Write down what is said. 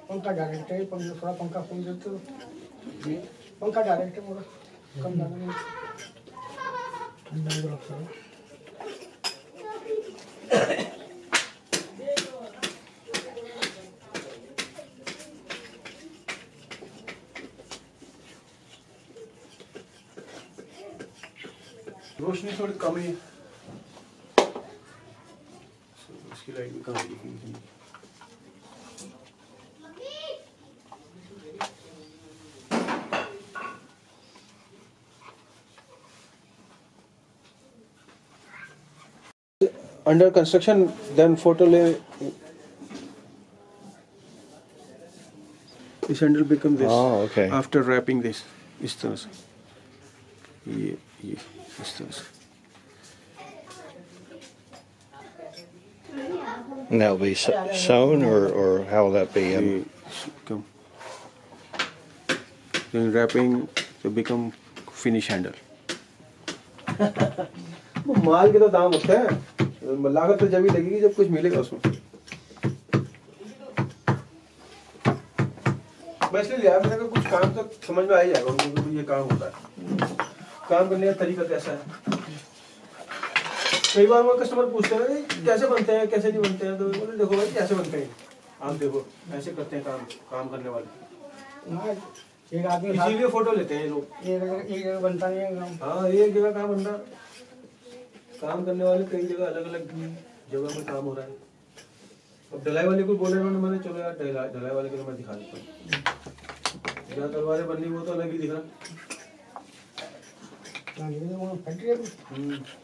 पंखा डायरेक्ट है, थोड़ा पंखा खोल दे तो पंखा डायरेक्ट है पूरा, कम ज़्यादा नहीं ठंडा भी रखता है। रोशनी थोड़ी कम है, इसकी लाइट भी कम है। Under construction, then photo lay. This handle become this. Oh, okay. After wrapping this, इस तरह से, ये इस तरह से. And that'll be sewn, or how will that be? Come. Then wrapping to become finish handle. माल के तो दाम होते हैं, लागत तो जब ही लगेगी जब कुछ मिलेगा उसमें। मैं इसलिए लिया, मैंने कहा कुछ काम तो समझ में आ ही जाएगा उनको कि ये काम होता है, काम करने का तरीका कैसा है। कई बार वो कस्टमर पूछते हैं कैसे बनते हैं कैसे नहीं बनते हैं, तो बोले देखो भाई कैसे बनते हैं आप देखो, ऐसे करते हैं काम करने वाले। एक आदमी इसीलिए फोटो लेते हैं लोग। एक जगह बनता नहीं है काम। हाँ, एक जगह काम बन रहा, काम करने वाले कई जगह अलग अलग जगह में काम हो रहा है। अब ढलाई वाले को बोले उन्होंने, मैंने चलो यार ढलाई वाले को मैं दिखा देता हूँ, जहाँ तलवारें बननी वो तो अलग ही दिख रहा।